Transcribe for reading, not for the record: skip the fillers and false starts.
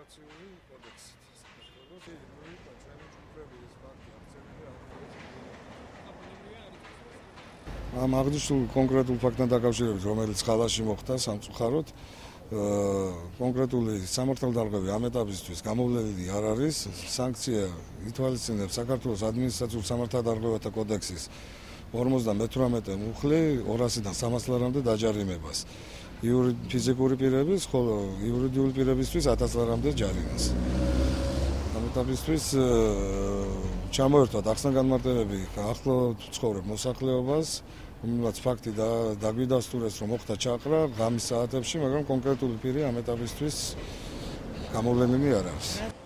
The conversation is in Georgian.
ადმინისტრაციული კოდექსით. საქართველოს იმუითა ჩვენი ჯგუფები ეს ფაქტი აქცენტია ამ აღნიშნულ კონკრეტულ ფაქტთან დაკავშირებით, რომელიც ხალხში მოხდა სამწუხაროდ, კონკრეტული სამართალდარღვევა ამ ეტაპისთვის გამოვლენილი არ არის. სანქცია ითვალისწინებს საქართველოს ადმინისტრაციულ სამართალდარღვევათა კოდექსის 58 მუხლი 200-დან 300 ლარამდე დაჯარიმებას. ფიზიკური პირების, ხოლო იურიდიული პირებისთვის 1000 ლარამდე ჯარიმას. ამ ეტაპისთვის ჩამოერთვათ ახსნა-განმარტებები ახლო ცხოვრებ მოსახლეობას, რომელსაც ფაქტი დაგვიდასტურეს, რომ მოხდა ჩაყრა ღამის საათებში, მაგრამ კონკრეტული პირი ამ ეტაპისთვის გამოვლენილი არ არის.